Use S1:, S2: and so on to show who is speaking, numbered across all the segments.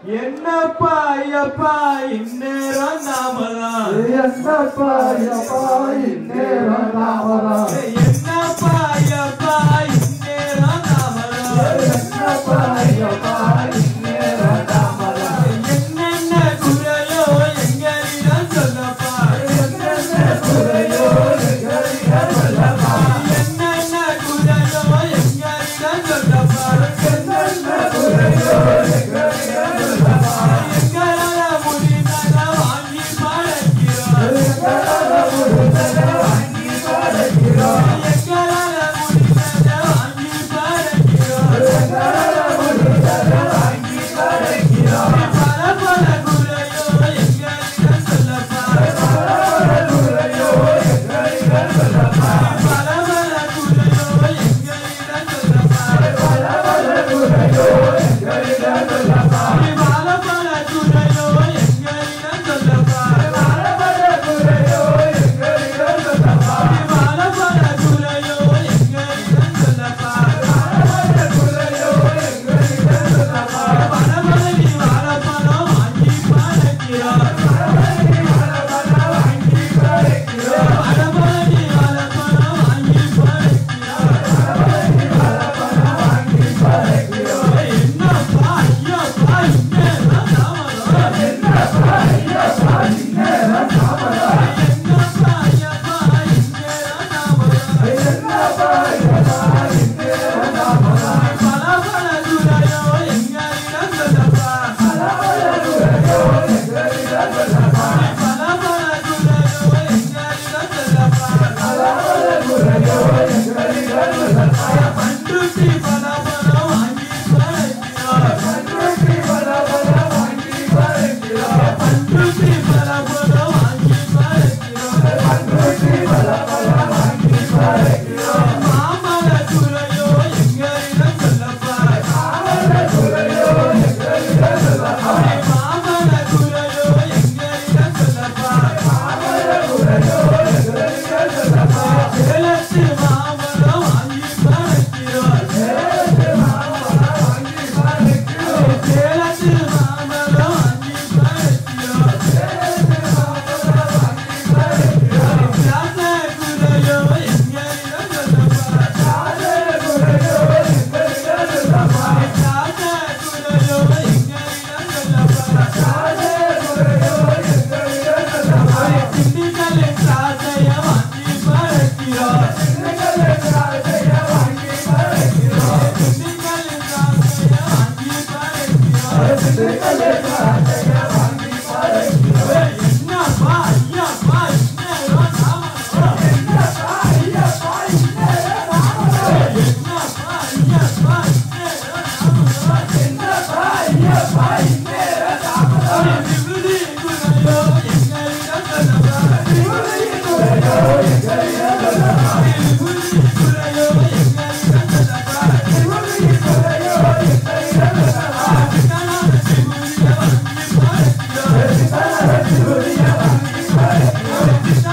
S1: என்னப்பா ஐயப்பா இந்நேரம் நாமதான்
S2: என்னப்பா ஐயப்பா இந்நேரம் நாமதான்
S1: என்னப்பா ஐயப்பா இந்நேரம் நாமதான்
S2: என்னப்பா ஐயப்பா இந்நேரம் நாமதான்
S1: என்னென்ன குறையோ எங்களிடம் சொல்லப்பா
S2: என்னென்ன குறையோ எங்களிடம் சொல்லப்பா
S1: என்னென்ன குறையோ எங்களிடம் சொல்லப்பா
S2: என்னென்ன குறையோ எங்களிடம் சொல்லப்பா
S1: எங்களால முடிந்ததை வாங்கி படைக்கிறோம்
S2: எங்களால முடிந்ததை வாங்கி படைக்கிறோம்
S1: எங்களால முடிந்ததை வாங்கி படைக்கிறோம்
S2: எங்களால முடிந்ததை வாங்கி படைக்கிறோம்
S1: பல பல குறையோ எங்களிடம் சொல்லப்பா
S2: பல குறையோ எங்களிடம் சொல்லப்பா
S1: பல பல குறையோ எங்களிடம் சொல்லப்பா
S2: பல குறையோ எங்களிடம் சொல்லப்பா
S1: பல பல குறையோ எங்களிடம் சொல்லப்பா
S2: பல குறையோ எங்களிடம் சொல்லப்பா
S1: பல பல குறையோ எங்களிடம் சொல்லப்பா
S2: குறையோ எங்களிடம் சொல்லப்பா
S1: பணமணி வாழப்பணம் வாங்கி படைக்கிறோம்
S2: வாங்கி படைக்கிறோம்
S1: பணமணி வாழப்பணம் வாங்கி படைக்கிறோம்
S2: வாங்கி படைக்கிறோம்
S1: என்னப்பா ஐயப்பா இந்நேரம் நாமதான்
S2: என்னப்பா ஐயப்பா இந்நேரம் நாமதான்
S1: என்னப்பா ஐயப்பா இந்நேரம் நாமதான்
S2: என்னப்பா ஐயப்பா இந்நேரம் நாமதான்
S1: பல பல குறையோ எங்களிடம் சொல்லப்பா
S2: பல குறையோ எங்களிடம் சொல்லப்பா
S1: பல பல குறையோ எங்களிடம் சொல்லப்பா
S2: பல குறையோ எங்களிடம் சொல்லப்பா
S1: பண்ருட்டி பல பணம் வாங்கி படைக்கிறோம்
S2: பண்ருட்டி பல வாங்கி படைக்கிறோம்
S1: பண்ருட்டி பல பணம் வாங்கி படைக்கிறோம்
S2: பண்ருட்டி பல வாங்கி படைக்கிறோம்
S1: மாமல குறையோ எங்களிடம் சொல்லப்பா
S2: பல குறையோ எங்களிடம் சொல்லப்பா
S1: மாமல குறையோ எங்களிடம் சொல்லப்பா
S2: பல குறையோ எங்களிடம் சொல்லப்பா
S1: சேலத்து மாமலம் வாங்கி படைக்கிறோம்
S2: சேலத்து மாமரம் வாங்கி படைக்கிறோம்
S1: சேலத்து மாமலம் வாங்கி படைக்கிறோம்
S2: சேலத்து மாமரம் வாங்கி படைக்கிறோம்
S1: சாத குறையோ எங்களிடம் சொல்லப்பா
S2: சாத குறையோ எங்களிடம் சொல்லப்பா
S1: சாத குறையோ எங்களிடம் சொல்லப்பா
S2: சாத குறையோ எங்களிடம் சொல்லப்பா
S1: திண்டுக்கல் சாதைய வாங்கி படைக்கிறோம்
S2: சின்னங்கள சாதைய வாங்கி படைக்கிறோம்
S1: திண்டுக்கல் சாதைய வாங்கி படைக்கிறோம்
S2: சின்னங்கள சாதைய வாங்கி படைக்கிறோம்
S1: என்னப்பா ஐயப்பா இந்நேரம் நாமதான்
S2: என்னப்பா ஐயப்பா இந்நேரம் நாமதான்
S1: என்னப்பா ஐயப்பா இந்நேரம் நாமதான்
S2: என்னப்பா ஐயப்பா இந்நேரம் நாமதான்
S1: விபூதி குறையோ எங்களிடம் சொல்லப்பா
S2: விபூதி குறையோ எங்களிடம் சொல்லப்பா
S1: விபூதி குறையோ எங்களிடம் சொல்லப்பா
S2: விபூதி குறையோ எங்களிடம் சொல்லப்பா
S1: விபூதிய வாங்கி படைக்கிறோம்
S2: விபூதிய வாங்கி படைக்கிறோம்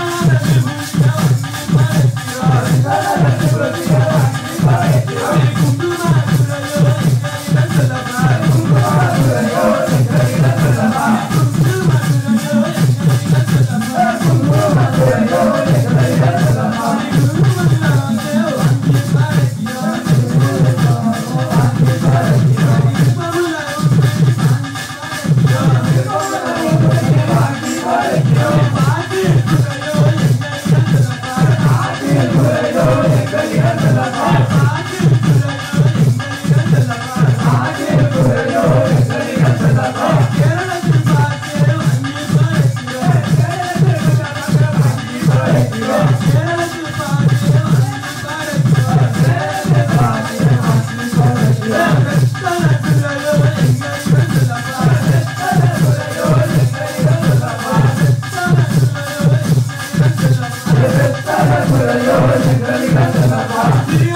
S1: விபூதிய வாங்கி படைக்கிறோம்
S2: விபூதிய வாங்கி படைக்கிறோம்
S1: குங்கும குறையோ எங்களிடம் சொல்லப்பா
S2: குங்கும குறையோ எங்களிடம் சொல்லப்பா
S1: குங்கும குறையோ எங்களிடம் சொல்லப்பா
S2: குங்கும குறையோ எங்களிடம் சொல்லப்பா வாங்கி படைக்கிறோம் வாங்கி படைக்கிறோம் ஆட்டில் குறையோ எங்களிடம் சொல்லப்பா ஆட்டில் குறையோ எங்களிடம் சொல்லப்பா வாங்கி படைக்கிறோம் குறையோ எங்களிடம் சொல்லப்பா